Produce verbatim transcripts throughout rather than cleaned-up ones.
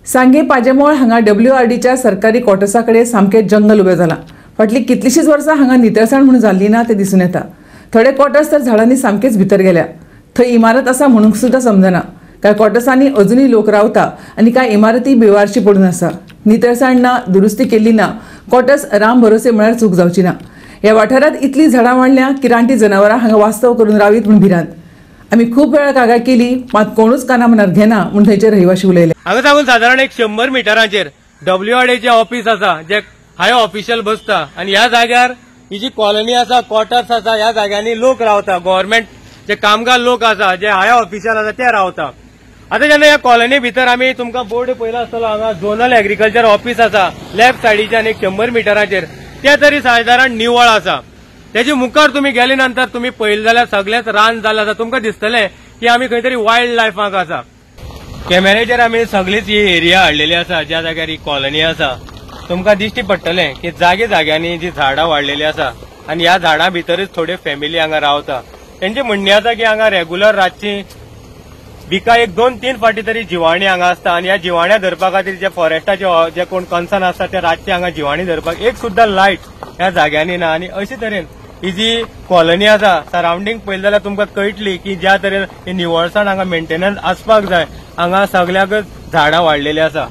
सांगे पाजेमोळ हांगा W R डीच्या सरकारी क्वॉर्टर्सा कडेन सामकें जंगल उबें जालां. फाटली कितलीशींच वर्सां हांगा नितळसाण म्हणून जाल्ली ना ते दिसून येता. थोडे क्वॉर्टर्स तर झाडांनी सामकेच भितर गेल्या. थंय इमारत आसा म्हणून सुद्दां समजना. कांय क्वॉर्टर्सांनी अजुनूय लोक रावता आनी कांय इमारती बेवारशी पडून आसा. नितळसाण ना, दुरुस्ती केल्ली ना, क्वॉर्टर्स राम भरोसे म्हळ्यार चूक जावची ना. ह्या वाठारांत इतली झाडां वाडल्या की रानटी जनावरां हांगा वास्तव करून रावीत म्हूण भिरांत. आमी खूब वेळा कागाळ केली मात कोणूच काना मनार घेना म्हूण थंयचे रहिवाशी उलयले. हांगा साकून सादारण एक शंबर मिटरांचेर डब्ल्यू आर डीचे ऑफिस आसा जे हाय ऑफिशियल बसता आनी ह्या जाग्यार ही जी कॉलनी आसा, क्वॉर्टर्स आसा, ह्या जाग्यांनी लोक रावता. गव्हर्नमेंट जे कामगार लोक आसा, जे हाय ऑफिशियल आसा ते रावता. आता जेन्ना ह्या कॉलनी भितर आमी तुमकां बोर्ड पयला आसतलो, हांगा झोनल एग्रीकल्चर ऑफिस आसा लेफ्ट सायडीच्यान एक शंबर मिटरांचेर, ते तरी सादारण निवळ आसा. त्याची मुखार तुम्ही गेले नंतर तुम्ही पळयलें जाल्यार सगळेंच रान जाल्लें आसा. तुमकां दिसतलें की आमी खंय तरी वायल्ड लायफाक आसा. कॅमेऱ्याचेर आमी सगळीच ही एरिया हाडलेली आसा ज्या जाग्यार ही कॉलनी आसा. तुमकां दिश्टी पडटलें की जागे जाग्यांनी जी झाडां वाडलेली आसा आनी ह्या झाडां भितरच थोड्यो फॅमिली हांगा रावता. तेंचे म्हणणें आसा की हांगा रेग्युलर रातची विका एक दोन तीन फाटी तरी जिवाणी हांगा आसता आनी ह्या जिवाण्या धरपा खातीर जे फॉरेस्टाचे जे कोण कन्सर्न आसता ते रातचे हांगा जिवाणी धरपाक एक सुद्दां लायट ह्या जाग्यांनी ना. आनी अशे तरेन ही जी कॉलनी आसा सराउंडिंग पळयलें जाल्यार तुमकां कळटली की ज्या तरेन ही निवळसाण हांगा मेंटेनन्स आसपाक जाय हांगा सगळ्याकच झाडां वाडलेली आसा.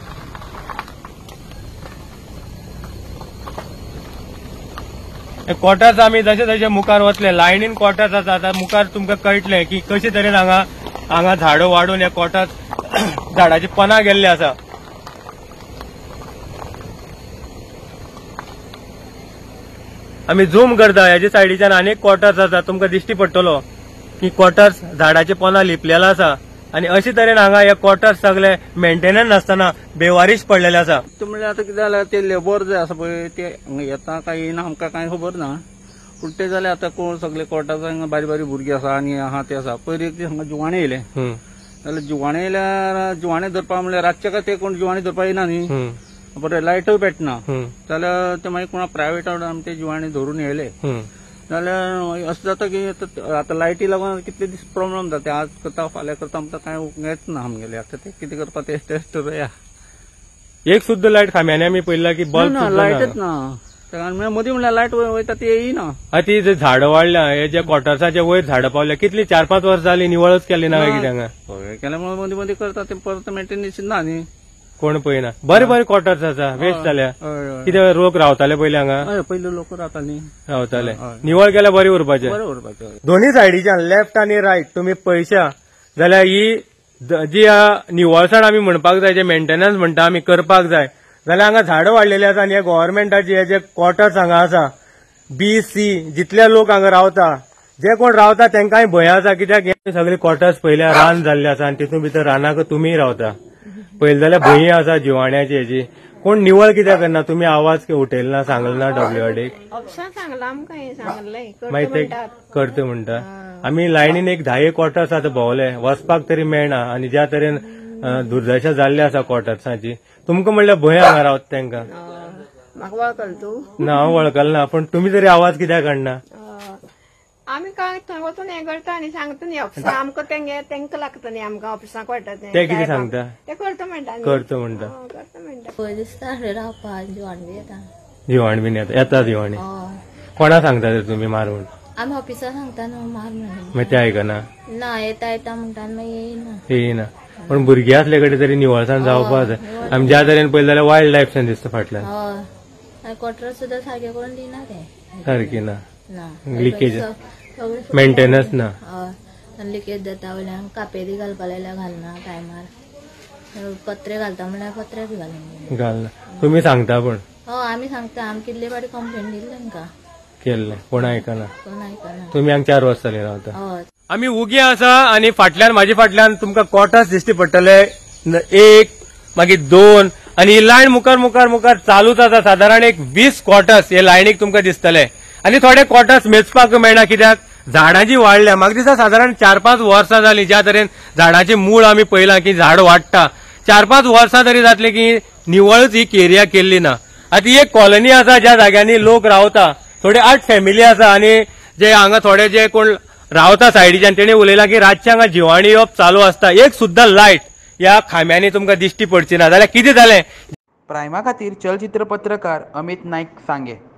क्वॉर्टर्स आमी जशे जशे मुखार वतले लायनीन क्वॉर्टर्स आसा आता मुखार तुमकां कळटलें की कशे तरेन हांगा हांगा झाडां वाडून ह्या क्वॉर्टर्स झाडाची पोनां गेल्ली आसा. आमी झूम करता ह्याच्या सायडीच्यान आनी एक क्वॉर्टर्स आसा. तुमकां दिश्टी पडटलो की क्वॉर्टर्स झाडाचे पोनां लिपलेलो आसा आनी अशे तरेन हांगा हे क्वॉर्टर्स सगळे मेंटेनन्स नासतना बेवारीश पडलेले आसा. म्हणजे आता कितें जाल्यार ते लेबर जे आसा पळय ते येता काय येना आमकां कांय खबर ना. पूण ते जाल्यार आतां कोण सगळे क्वॉर्टर्स हांगा बारीक बारीक भुरगीं आसा आनी आहा ते आसा. पयलीं एक दीस हांगा जिवाणे येयले जाल्यार जिवाणे येयल्यार जिवाणे धरपा म्हणल्यार रातचे काय ते कोण जिवाणे धरपा येना न्ही. बरें लायटूय पेटना जाल्यार ते मागीर कोणा प्रायवेटान आमी ते जिवाणे धरून येयले जाल्यार असं जाता की आता लायटी लागून कितले दीस प्रॉब्लेम जाता. आज करता फाल्यां करता आमकां कांय येच ना आमगेले. आता ते कितें करपा ते टेस्ट करूया. एक सुद्दां लायट खाम्यांनी आमी पळयला की बल्ब लायटच ना. मदीं म्हणल्यार लायट वयता ती येयना. ती जे झाडां वाडल्या हे जे क्वॉर्टर्साचे वयर झाडां पावल्या कितली चार पाच वर्स जाली निवळच केली ना कितें हांगा. केल्यामुळे मदीं मदीं करता ते परत मेंटेनन्स ना न्ही. कोण पळयना. बरे बरे क्वॉर्टर्स आसा वेस्ट जाल्या. कितें लोक रावताले पयलीं हांगा. पयलीं लोक रावताली रावताले. निवळ केल्यार बरें उरपाचें. बरें उरपाचें. दोन्ही सायडीच्यान लेफ्ट आनी रायट तुमी पळयशा जाल्यार ही जी निवळसाण आमी म्हणपाक जाय जे मेंटेनन्स म्हणटा आमी करपाक जाय जाल्यार हांगा झाडां वाडलेली आसा आनी हे गव्हर्नमेंटाचे हे जे क्वॉर्टर्स हांगा आसा बी सी जितले लोक हांगा रावता जे कोण रावता तांकांय भंय आसा कित्याक हे सगळे क्वॉर्टर्स पयल्या रान जाल्ले आसा आनी तितून भितर रानाक तुमी रावता. पळयलें जाल्यार भंय आसा जिवाण्याची हेजी. कोण निवळ कित्याक करना. तुमी आवाज उठयलना सांगलना डब्ल्यू आर डीक मागीर ते करता म्हणटा. आमी लायनीन एक धा एक क्वॉर्टर्स आतां भोंवले वचपाक तरी मेळना आनी ज्या तरेन दुर्दशा जाल्ली आसा क्वॉर्टर्साची तुमकां म्हणल्यार भंय हांगा रावता तांकां. ना हांव वळखल ना पूण तुमी तरी आवाज कित्याक काडना. आमी काय थंय वचून हें करता आनी सांगता न्ही ऑफिसां आमकां तेंगे तेंकां लागता न्ही आमकां ऑफिसांक वाडटा ते कितें सांगता ते करता म्हणटा करता म्हणटा. करता म्हणटा पळय दिसता रावपा जिवाण बी येता. जिवाण बीन येता येता जिवाणी. कोणा सांगता तर तुमी मारून. आमी ऑफिसांत सांगता न्हू मार म्हणून. मागीर ते आयकना. ना येता येता म्हणटा मागीर येयना. येयना पण भुरगीं आसले कडेन तरी निवळसाण जावपा जाय. आमी ज्या तरेन पळयलें जाल्यार वायल्ड लायफसान दिसता फाटल्यान. हय क्वॉर्टर सुद्दां सारके करून दिना ते. सारकी ना. लिकेज मेंटेनन्स ना. हय लिकेज जाता वयल्यान कापेरी घालपा लायल्यार घालना टायमार. पत्रे घालता म्हणल्यार पत्रे बी घालना. घालना. तुमी सांगता पण. हय आमी सांगता. आमी कितले फावटी कंप्लेंट दिली तांकां. केल्लें कोण आयकना. कोण आयकना. तुमी हांगा चार वर्स जालीं रावता. हय आमी उगी आसा आनी फाटल्यान म्हाजे फाटल्यान तुमकां क्वॉर्टर्स दिश्टी पडटले एक मागीर दोन आनी ही लायन मुखार मुखार मुखार चालूच आसा. सादारण एक वीस क्वॉर्टर्स हे लायनीक तुमकां दिसतले आनी थोडे क्वॉर्टर्स मेजपाक मेळना कित्याक झाडां जी वाडल्या म्हाका दिसता सादारण चार पाच वर्सां जालीं ज्या तरेन झाडांचे मूळ आमी पळयलां की झाड वाडटा. चार पाच वर्सां तरी जातली की निवळच ही एरिया केल्ली ना. आतां एक कॉलनी आसा ज्या जाग्यांनी लोक रावता. थोडे आठ फॅमिली आसा आनी जे हांगा थोडे जे कोण रावता सायडीच्यान तेणी उलयलां की रातचे हांगा जिवाणी येवप चालू आसता. एक सुद्दां लायट ह्या खाम्यांनी तुमकां दिश्टी पडची ना जाल्यार कितें जालें. प्रायमा खातीर चलचित्र पत्रकार अमित नाईक सांगे.